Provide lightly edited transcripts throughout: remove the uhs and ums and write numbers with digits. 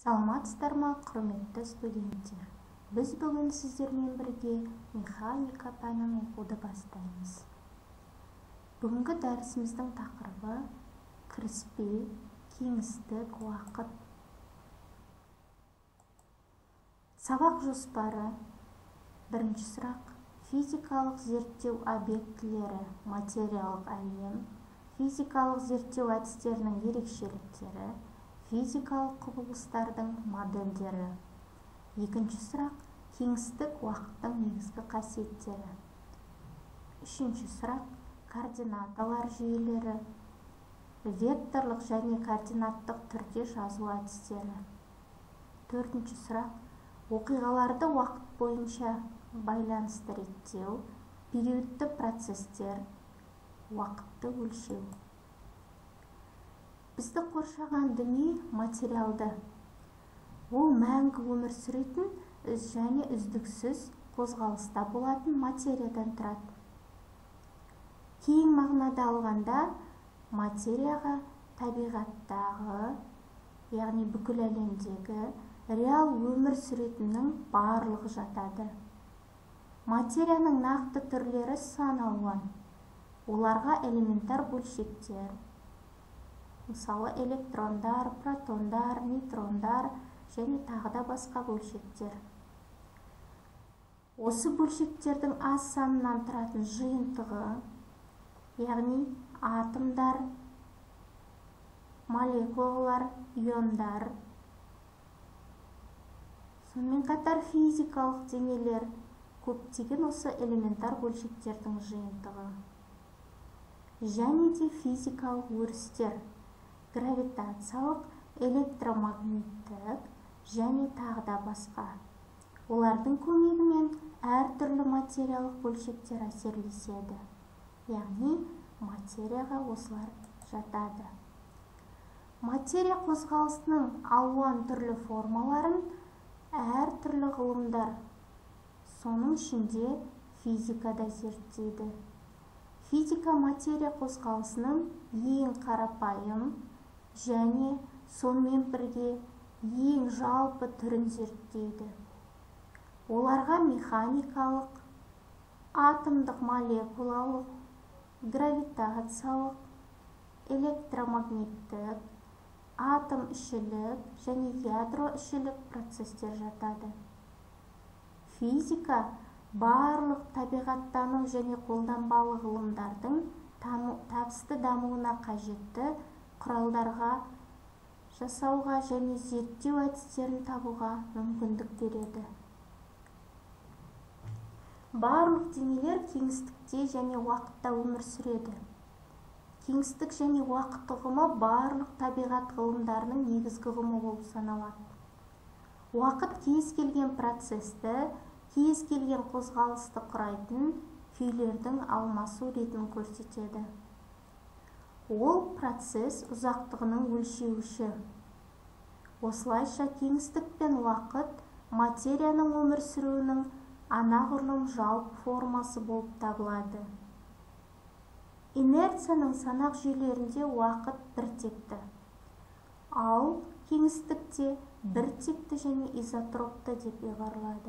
Саламатсыздар ма, құрметті студенттер? Біз бүгін сіздермен бірге механика пәнін оқуды бастаймыз. Бүгінгі дәрісіміздің тақырыбы кіріспе, кеңістік, уақыт. Сабақ жоспары. Бірінші сұрақ: физикалық зерттеу объектілері, материялық әлем, физикалық зерттеу әдістерінің ерекшеліктері, физикалық құбылыстардың модельдері. Екінші сұрақ: кеңістік, уақыттың негізгі қасиеттері. Үшінші сұрақ: координаталар жүйелері, векторлық және координаттық түрде жазу әдістері. Төртінші сұрақ: оқиғаларды уақыт бойынша байланысты реттеу, периодты процестер, уақытты өлшеу. Бізді қоршаған дүние материалды. Ол мәңгі өмір сүретін және үздіксіз қозғалыста болатын материядан тұрады. Кең мағынада алғанда, материяға табиғаттағы, яғни бүкіл әлемдегі реал өмір сүретіннің барлығы жатады. Материяның нақты түрлері сан алуан. Оларға элементар бөлшектер, мысалы электрондар, протондар, нейтрондар және тағы да басқа бөлшектер. Осы бөлшектердің аз санынан тұратын жиынтығы, яғни атомдар, молекулалар, иондар. Сонымен қатар физикалық денелер көптеген осы элементар бөлшектердің жиынтығы. Және де физикалық өрістер, гравитациялық, электромагниттік және тағы да басқа. Олардың көмегімен әртүрлі материялық бөлшектер әсерлеседі. Яғни материяға осылар жатады. Материя қозғалысының алуан түрлі формаларын әртүрлі ғылымдар, соның ішінде физикада зерттейді. Физика материя қозғалысының ең қарапайым және сонымен бірге ең жалпы түрін зерттейді. Оларға механикалық, атомдық молекулалық, гравитациялық, электромагниттік, атом ішілік және ядро ішілік процестер жатады. Физика барлық табиғаттану және қолданбалы ғылымдардың табысты дамуына қажетті құралдарға жасауға және зерттеу әдістерін табуға мүмкіндік береді. Барлық денелер кеңістікте және уақытта өмір сүреді. Кеңістік және уақыт ұғымы барлық табиғат ғылымдарының негізгі ұғымы болып саналады. Уақыт кез келген процесті, кез келген қозғалысты құрайтын күйлердің алмасу ретін көрсетеді. Ол процесс ұзақтығының өлшеуіші. Осылайша кеңістік пен уақыт материяның өмір сүруінің анағұрлым жалпы формасы болып табылады. Инерцияның санақ жүйелерінде уақыт біртекті, ал кеңістікте біртекті және изотропты деп ұйғарылады.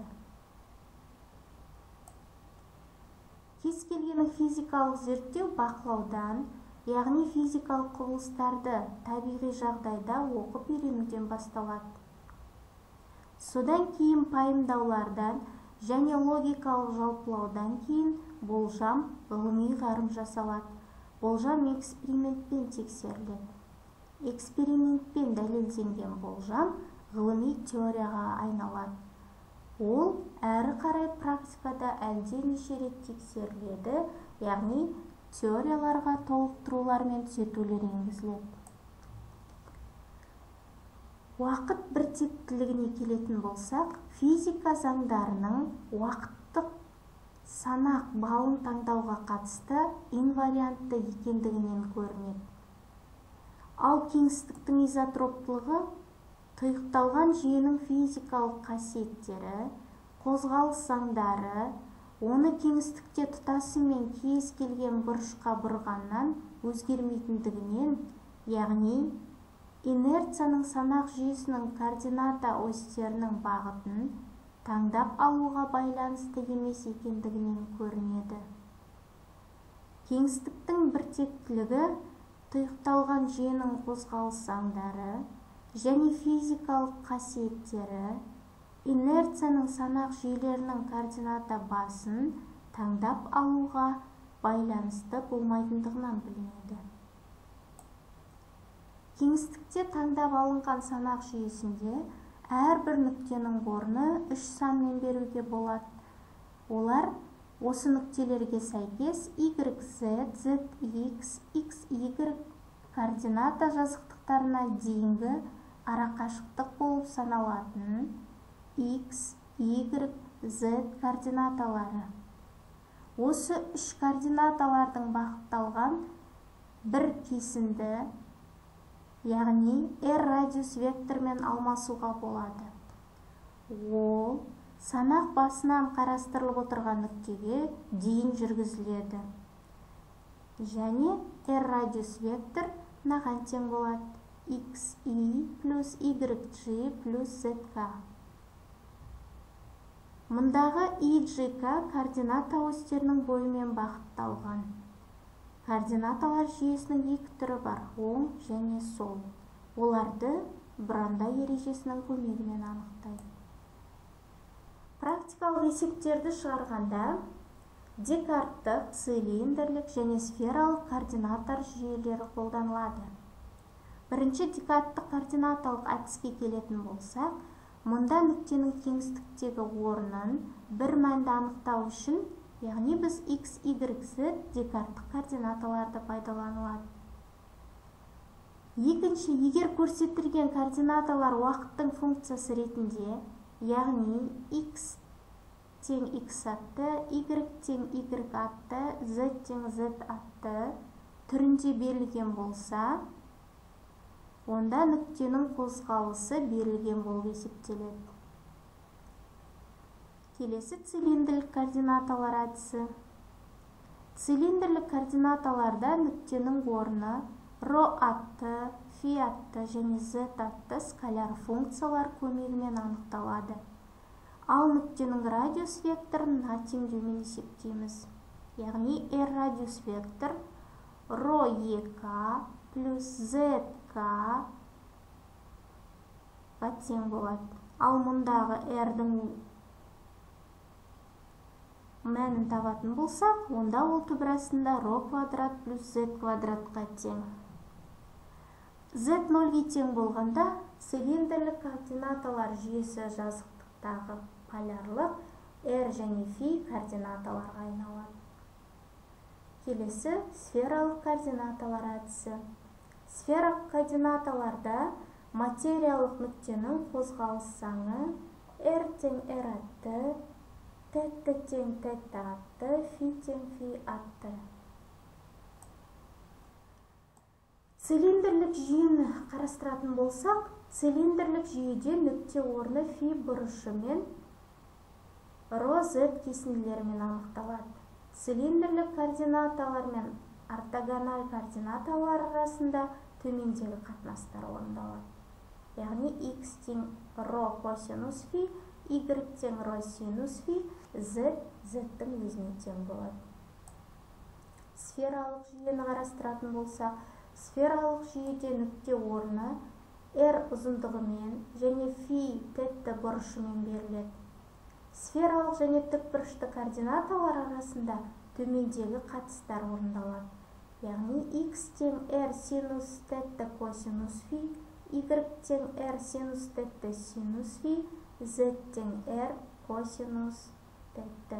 Кез келген физикалық зерттеу бақылаудан, яғни физикалық құбылыстарды табиғи жағдайда оқып үйренуден басталады. Содан кейін пайымдаулардан және логикалық жалпылаудан кейін болжам ғылыми ғарым жасалады. Болжам экспериментпен тексеріледі. Экспериментпен дәлелденген болжам ғылыми теорияға айналады. Ол әрі қарай практикада әлденеше рет тексеріледі, яғни теорияларға толықтырулар мен түзетулер енгізіледі. Уақыт біртектілігіне келетін болсақ, физика заңдарының уақыттық санақ балын таңдауға қатысты инвариантты екендігінен көрінеді. Ал кеңістіктің изотроптылығы тұйықталған жүйенің физикалық қасиеттері, қозғалыс заңдары, оны кеңістікте тұтасымен кез келген бұрышқа бұрғаннан өзгермейтіндігінен, яғни инерцияның санақ жүйесінің координата осьтерінің бағытын таңдап алуға байланысты емес екендігінен көрінеді. Кеңістіктің біртектілігі тұйықталған жүйенің қозғалыс заңдары және физикалық қасиеттері инерцияның санақ жүйелерінің координата басын таңдап алуға байланысты болмайтындығынан білінеді. Кеңістікте таңдап алынған санақ жүйесінде әрбір нүктенің орны 3 санмен беруге болады. Олар осы нүктелерге сәйкес YZ, ZX, XY координата жазықтықтарына дейінгі арақашықтық болып саналатын X, Y, Z координаталары. Осы 3 координаталардың бағытталған бір кесінді, яғни R радиус вектормен алмасуға болады. Ол санақ басынан қарастырылып отырған нүктеге дейін жүргізіледі. Және R радиус вектор мынаған тең болады: XY плюс YG плюс ZK. Мұндағы YGK координата осьтерінің бойымен бағытталған. Координаталар жүйесінің екі түрі бар: оң және сол. Оларды Брандай ережесінің көмегімен анықтайды. Практикалық есептерді шығарғанда декарттық, цилиндрлік және сфералық координаталар жүйелері қолданылады. Бірінші декарттық координаталық әдіске келетін болсақ, мұнда нүктенің кеңістіктегі орнын бір мәнді анықтау үшін, яғни біз X, Y, Z декарттық координаталарды пайдаланылады. Екінші, егер көрсетілген координаталар уақыттың функциясы ретінде, яғни X тең X атты, Y тең Y атты, Z тең Z атты түрінде берілген болса, онда нүктенің қозғалысы берілген болып есептеледі. Келесі цилиндрлік координаталар әдісі. Цилиндрлік координаталарда нүктенің орны ρ атты, φ атты және z атты скаляр функциялар көмегімен анықталады. Ал нүктенің радиус векторын мына теңдеумен есептейміз. Яғни R радиус вектор ρ2k плюс zk тең болады. Ал мұндағы R-дің мәнін табатын болсақ, онда ол түбірасында ρ квадрат плюс z квадратқа тең. Z 0-ге тең болғанда цилиндрлік координаталар жүйесі жазықтықтағы полярлық R және φ координаталарға айналады. Келесі сфералық координаталар әдісі. Сфералық координаталарда материялық нүктенің қозғалыс заңы R тең R атты, тетта тең тетта атты, фи тең фи атты. Цилиндрлік жүйені қарастыратын болсақ, цилиндрлік жүйеде нүкте орны фи бұрышы мен ρ z кесінділерімен анықталады. Цилиндрлік координаталар мен ортогональ координаталар арасында төмендегі қатынастар орындалады. Яғни x тең ρ косинус фи, y тең ρ синус фи, z z-дің өзіне тең болады. Сфералық жүйені қарастыратын болсақ, сфералық жүйеде нүкте орны r ұзындығымен және фи тетта бұрышымен беріледі. Сфералық және тікбұрышты координаталар арасында төмендегі қатыстар орындалады. Яғни x тең r синус тетта косинус фи, y тең r синус тетта синус фи, z тең r косинус тетта.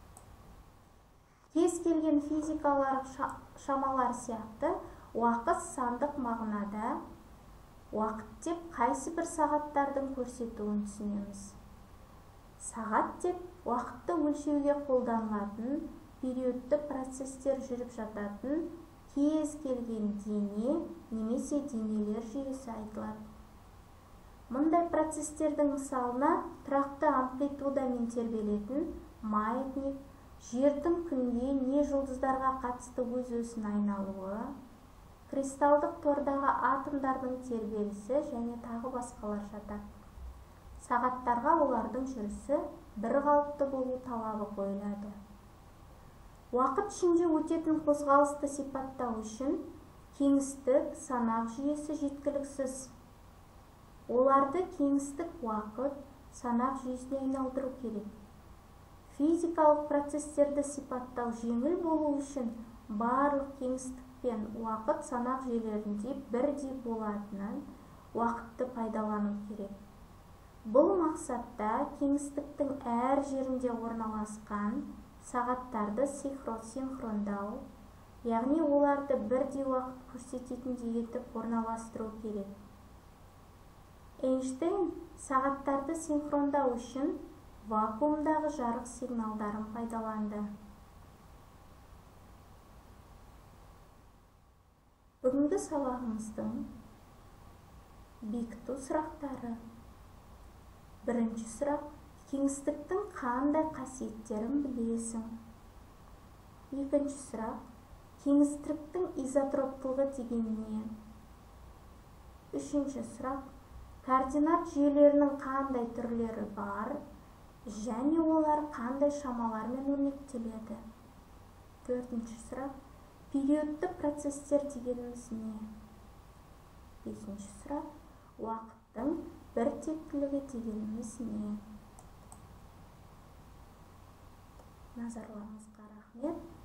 Кез келген физикалар шамалар сияқты уақыт сандық мағынада уақыт деп қайсы бір сағаттардың көрсетуін түсінеміз. Сағат деп уақытты өлшеуге қолданылатын периодты процестер жүріп жататын кез келген дене немесе денелер жүйесі айтылады. Мұндай процестердің мысалына тұрақты амплитудамен тербелетін маятник, жердің күнге не жұлдыздарға қатысты өз-өзін айналуы, кристалдық тордағы атомдардың тербелісі және тағы басқалар жатады. Сағаттарға олардың жүрісі бір қалыпты болу талабы қойылады. Уақыт ішінде өтетін қозғалысты сипаттау үшін кеңістік санақ жүйесі жеткіліксіз. Оларды кеңістік уақыт санақ жүйесіне айналдыру керек. Физикалық процестерді сипаттау жеңіл болу үшін барлық кеңістік пен уақыт санақ жүйелерінде бірдей болатынын уақытты пайдалану керек. Бұл мақсатта кеңістіктің әр жерінде орналасқан сағаттарды синхрондау, яғни оларды бірдей уақыт көрсететіндей етіп орналастыру керек. Эйнштейн сағаттарды синхрондау үшін вакуумдағы жарық сигналдарын пайдаланды. Бүгінгі сабағымыздың бекіту сұрақтары. Бірінші сұрақ: кеңістіктің қандай қасиеттерін білесің? Екінші сұрақ: кеңістіктің изотроптылығы деген не? Үшінші сұрақ: координат жүйелерінің қандай түрлері бар және олар қандай шамалармен өрнектеледі? Төртінші сұрақ: периодты процестер дегеніміз не? Бесінші сұрақ: уақыттың бір тектілігі дегеніміз не? Назарларыңызға рахмет.